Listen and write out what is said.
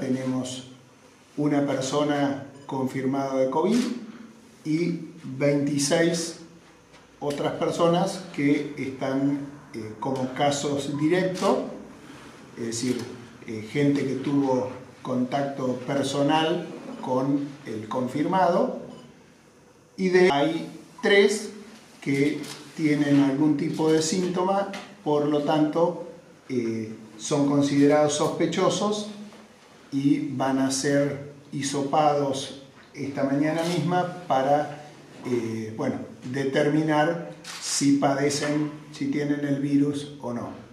tenemos una persona confirmada de COVID y 26 otras personas que están como casos directos, es decir, gente que tuvo contacto personal con el confirmado, y hay 3 que tienen algún tipo de síntoma, por lo tanto son considerados sospechosos y van a ser hisopados esta mañana misma para determinar si padecen, si tienen el virus o no.